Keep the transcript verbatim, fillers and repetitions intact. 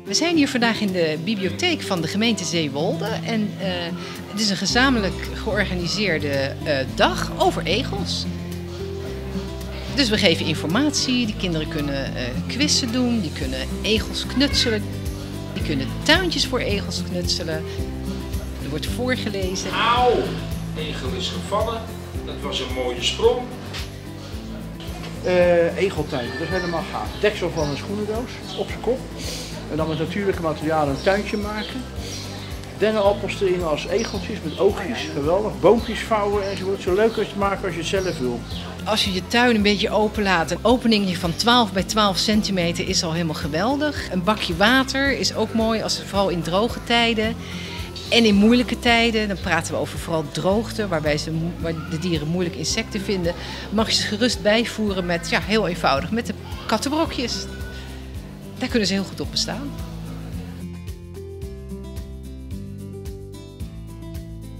We zijn hier vandaag in de bibliotheek van de gemeente Zeewolde. En uh, het is een gezamenlijk georganiseerde uh, dag over egels. Dus we geven informatie, de kinderen kunnen uh, quizzen doen, die kunnen egels knutselen. Die kunnen tuintjes voor egels knutselen. Er wordt voorgelezen. Auw, egel is gevallen. Dat was een mooie sprong. Uh, egeltuin, dat is helemaal gaaf. Deksel van een schoenendoos op zijn kop. En dan met natuurlijke materialen een tuintje maken. Dennenappels erin als egeltjes met oogjes, geweldig. Boompjes vouwen enzovoort. Zo leuk als te maken als je het zelf wil. Als je je tuin een beetje openlaat, een openingje van twaalf bij twaalf centimeter is al helemaal geweldig. Een bakje water is ook mooi, als, vooral in droge tijden. En in moeilijke tijden, dan praten we over vooral droogte, waarbij ze, waar de dieren moeilijk insecten vinden, mag je ze gerust bijvoeren met, ja, heel eenvoudig, met de kattenbrokjes. Daar kunnen ze heel goed op bestaan.